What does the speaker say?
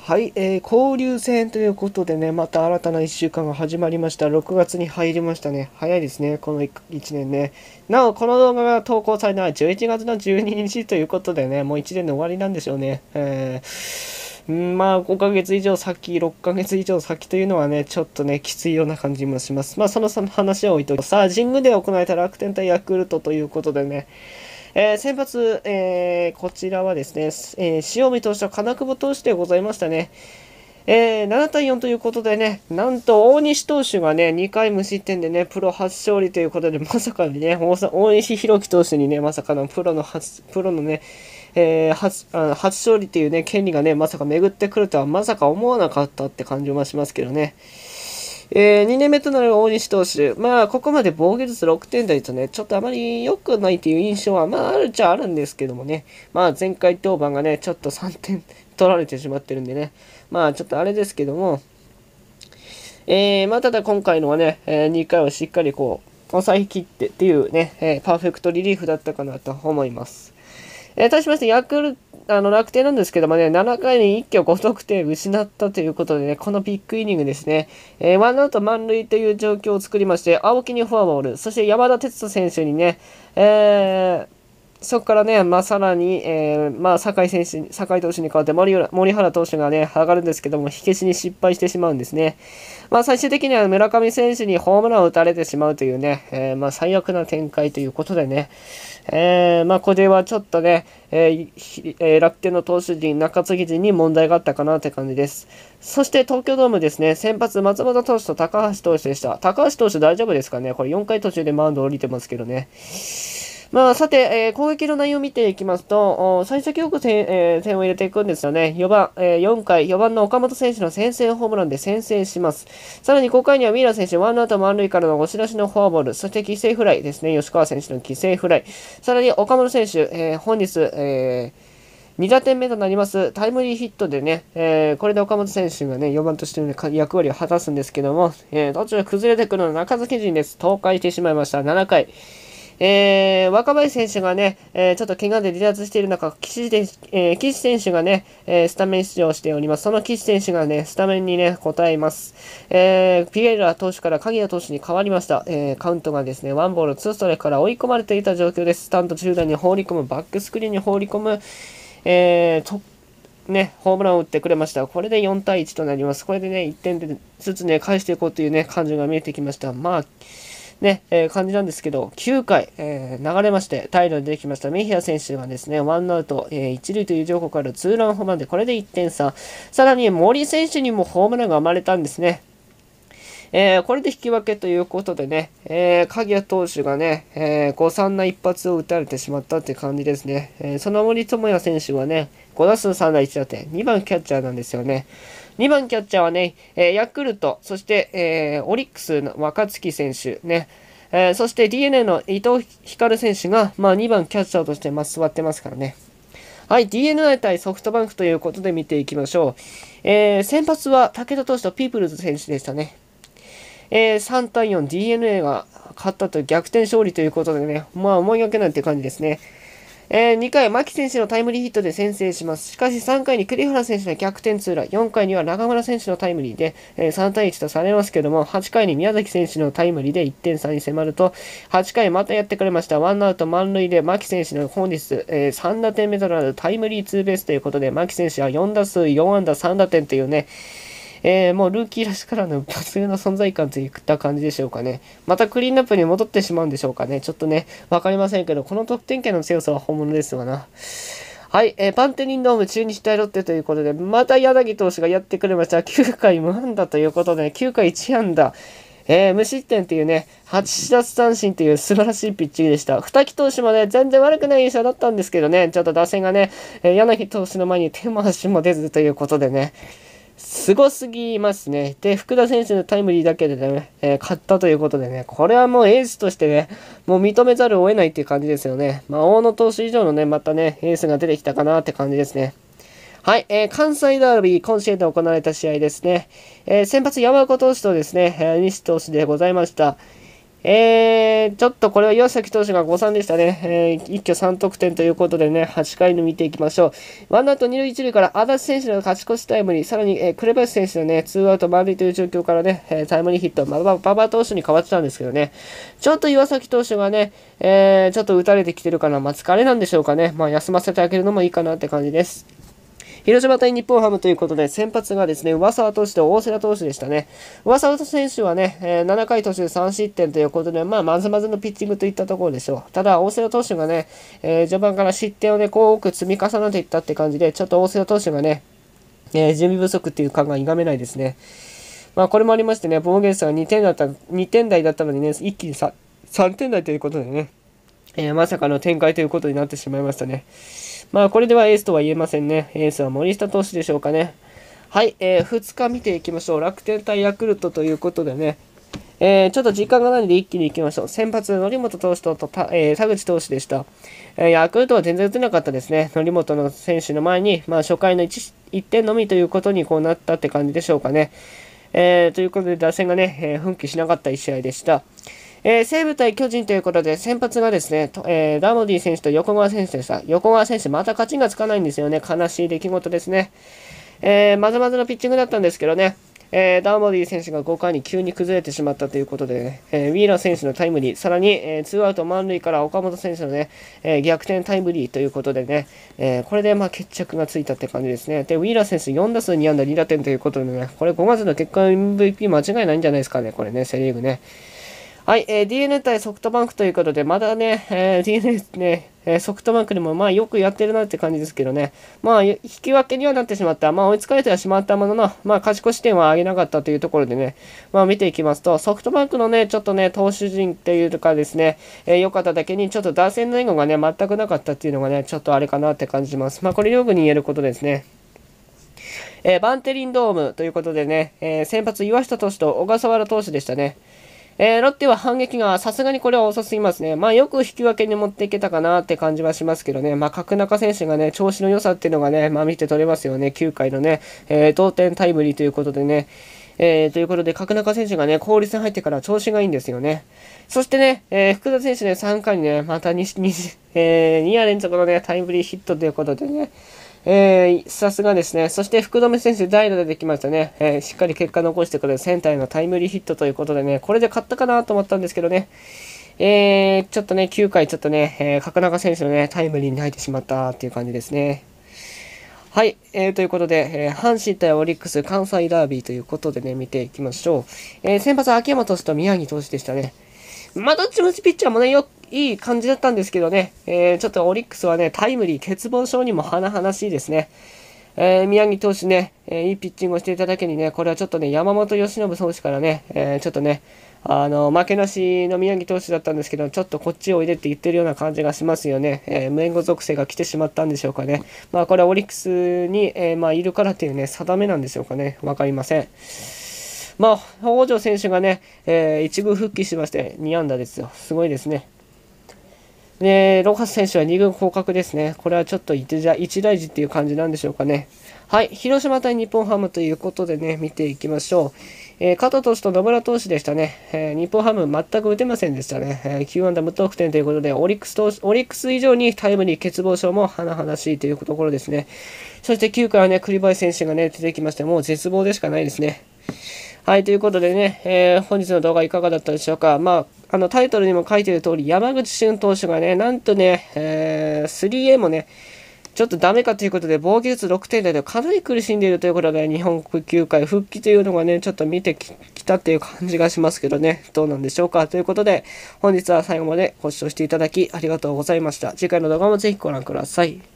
はい、交流戦ということでね、また新たな1週間が始まりました。6月に入りましたね。早いですね、この1年ね。なお、この動画が投稿されたのは11月の12日ということでね、もう1年の終わりなんでしょうね。まあ、5ヶ月以上先、6ヶ月以上先というのはね、ちょっとね、きついような感じもします。まあ、その話は置いといて、さあ、神宮で行われた楽天対ヤクルトということでね、先発、こちらはですね、塩見投手と金久保投手でございましたね。7対4ということでね、なんと大西投手がね、2回無失点でね、プロ初勝利ということで、まさかにね、大西弘樹投手にね、まさかのプロのね、初勝利というね、権利がね、まさか巡ってくるとは、まさか思わなかったって感じはしますけどね。2年目となる大西投手、まあ、ここまで防御率6点台とね、ちょっとあまり良くないという印象は、まあ、あるっちゃあるんですけどもね、まあ、前回登板がね、ちょっと3点取られてしまってるんでね、まあ、ちょっとあれですけども、まあ、ただ今回のはね、2回はしっかりこう、抑え切ってっていうね、パーフェクトリリーフだったかなと思います。対しまして、楽天なんですけどもね、7回に一挙5得点失ったということでね、このビッグイニングですね、ワンアウト満塁という状況を作りまして、青木にフォアボール、そして山田哲人選手にね、そこからね、まあ、さらに、まあ、酒井投手に代わって森原投手がね、上がるんですけども、火消しに失敗してしまうんですね。まあ、最終的には村上選手にホームランを打たれてしまうというね、まあ、最悪な展開ということでね、まあ、これはちょっとね、楽天の投手陣、中継ぎ陣に問題があったかなって感じです。そして東京ドームですね、先発松本投手と高橋投手でした。高橋投手大丈夫ですかね、これ4回途中でマウンド降りてますけどね。まあ、さて、攻撃の内容を見ていきますと、幸先よく点を入れていくんですよね。4回、4番の岡本選手の先制ホームランで先制します。さらに5回にはウィーラー選手、ワンアウト満塁からの押し出しのフォアボール、そして犠牲フライですね、吉川選手の犠牲フライ。さらに岡本選手、本日、2打点目となりますタイムリーヒットでね、これで岡本選手がね、4番としての、ね、役割を果たすんですけども、途中崩れてくるの中継ぎ陣です。倒壊してしまいました。7回。若林選手がね、ちょっと怪我で離脱している中、岸選手がね、スタメン出場しております。その岸選手がね、スタメンにね、応えます。ピエーラ投手から鍵谷投手に変わりました。カウントがですね、ワンボールツーストライクから追い込まれていた状況です。スタンド中段に放り込む、バックスクリーンに放り込む、ね、ホームランを打ってくれました。これで4対1となります。これでね、1点ずつね、返していこうというね、感じが見えてきました。まあ、ね、感じなんですけど、9回、流れまして、平でできました。メヒア選手がですね、ワンアウト、1塁という情報からツーランホームランで、これで1点差。さらに森選手にもホームランが生まれたんですね。これで引き分けということでね、鍵谷投手がね、誤算な一発を打たれてしまったって感じですね。その森友哉選手はね、5打数3打1打点、2番キャッチャーなんですよね。2番キャッチャーはね、ヤクルト、そして、オリックスの若月選手、ね、そして DNA の伊藤光選手が、まあ、2番キャッチャーとして、まあ、座ってますからね。はい、DNA 対ソフトバンクということで見ていきましょう。先発は武田投手とピープルズ選手でしたね。3対4、DNA が勝ったと逆転勝利ということでね、まあ思いがけないって感じですね。2回、牧選手のタイムリーヒットで先制します。しかし3回に栗原選手の逆転ツーラン、4回には中村選手のタイムリーで、3対1とされますけども、8回に宮崎選手のタイムリーで1点差に迫ると、8回またやってくれました。ワンアウト満塁で牧選手の本日、3打点目となるタイムリーツーベースということで、牧選手は4打数4安打3打点というね、もうルーキーらしからぬ抜群の存在感といった感じでしょうかね。またクリーンナップに戻ってしまうんでしょうかね。ちょっとね、わかりませんけど、この得点圏の強さは本物ですわな。はい、バンテリンドーム中日対ロッテということで、また柳投手がやってくれました。9回無安打ということで、9回1安打。無失点というね、8奪三振という素晴らしいピッチングでした。二木投手もね、全然悪くない印象だったんですけどね、ちょっと打線がね、柳投手の前に手も足も出ずということでね、すごすぎますね。で、福田選手のタイムリーだけでね、勝ったということでね、これはもうエースとしてね、もう認めざるを得ないっていう感じですよね。まあ、大野投手以上のね、またね、エースが出てきたかなって感じですね。はい、関西ダービー、今シーズン行われた試合ですね。先発山岡投手とですね、西投手でございました。 ちょっとこれは岩崎投手が誤算でしたね。一挙3得点ということでね、8回の見ていきましょう。ワンアウト2塁1塁から足立選手の勝ち越しタイムリー、さらに、紅林選手のね、ツーアウト満塁という状況からね、タイムリーヒット、馬場投手に変わってたんですけどね、ちょっと岩崎投手がね、ちょっと打たれてきてるかな、疲れなんでしょうかね。休ませてあげるのもいいかなって感じです。広島対日本ハムということで、先発がですね、上沢投手と大瀬良投手でしたね。上沢選手はね、7回途中3失点ということで、まずまずのピッチングといったところでしょう。ただ、大瀬良投手がね、序盤から失点をね、多く積み重ねていったって感じで、ちょっと大瀬良投手がね、準備不足っていう感が否めないですね。これもありましてね、防御率が2点台だったのにね、一気に3点台ということでね、まさかの展開ということになってしまいましたね。これではエースとは言えませんね。エースは森下投手でしょうかね。はい、2日見ていきましょう。楽天対ヤクルトということでね、ちょっと時間がないので一気にいきましょう。先発、則本投手と田口投手でした。ヤクルトは全然打てなかったですね。則本の選手の前に、初回の 1点のみということにこうなったって感じでしょうかね。ということで打線がね、奮起しなかった1試合でした。西武対巨人ということで、先発がですね、ダモディ選手と横川選手でした。横川選手、また勝ちがつかないんですよね。悲しい出来事ですね。まずまずのピッチングだったんですけどね、ダモディ選手が5回に急に崩れてしまったということで、ウィーラー選手のタイムリー、さらに、ツーアウト満塁から岡本選手のね、逆転タイムリーということでね、これで決着がついたって感じですね。で、ウィーラー選手4打数2安打2打点ということでね、これ5月の結果 MVP 間違いないんじゃないですかね、これね、セリーグね。はい、DNA 対ソフトバンクということで、まだね、DNA ね、ソフトバンクでもよくやってるなって感じですけどね、引き分けにはなってしまった、追いつかれてはしまったものの、勝ち越し点は上げなかったというところでね、見ていきますと、ソフトバンクのね、ちょっとね、投手陣っていうかですね、良かっただけに、ちょっと打線の援護がね、全くなかったっていうのがね、ちょっとあれかなって感じます。これ両軍に言えることですね。バンテリンドームということでね、先発岩下投手と小笠原投手でしたね。ロッテは反撃がさすがにこれは遅すぎますね。よく引き分けに持っていけたかなって感じはしますけどね。角中選手がね、調子の良さっていうのがね、見て取れますよね。9回のね、同点タイムリーということでね。ということで、角中選手がね、交流戦入ってから調子がいいんですよね。そしてね、福田選手ね、3回にね、また2夜連続のね、タイムリーヒットということでね、さすがですね。そして福留選手代打でできましたね。しっかり結果残してくれるセンターへのタイムリーヒットということでね、これで勝ったかなと思ったんですけどね。ちょっとね、9回ちょっとね、角中選手のね、タイムリーに入ってしまったっていう感じですね。はい、ということで、阪神対オリックス関西ダービーということでね、見ていきましょう。先発秋山投手と宮城投手でしたね。どっちもピッチャーもね、いい感じだったんですけどね、ちょっとオリックスはね、タイムリー、欠乏症にも華しいですね。宮城投手ね、いいピッチングをしていただけにね、これはちょっとね、山本由伸投手からね、ちょっとね、負けなしの宮城投手だったんですけど、ちょっとこっちをおいでって言ってるような感じがしますよね。無援護属性が来てしまったんでしょうかね。これはオリックスに、いるからっていうね、定めなんでしょうかね。わかりません。北条選手がね、1軍復帰しまして、2安打ですよ。すごいですね。で、ロハス選手は2軍降格ですね。これはちょっと一大事っていう感じなんでしょうかね。はい、広島対日本ハムということでね、見ていきましょう。加藤投手と野村投手でしたね。日本ハム全く打てませんでしたね。9安打無得点ということで、オリックス以上にタイムリー欠乏症も華しいというところですね。そして9回はね、栗林選手がね、出てきまして、もう絶望でしかないですね。はい、ということでね、本日の動画いかがだったでしょうか。タイトルにも書いている通り、山口俊投手がね、なんとね、3A もね、ちょっとダメかということで、防御率6点台でかなり苦しんでいるということで、日本球界復帰というのがね、ちょっと見てきたっていう感じがしますけどね、どうなんでしょうか。ということで、本日は最後までご視聴していただきありがとうございました。次回の動画もぜひご覧ください。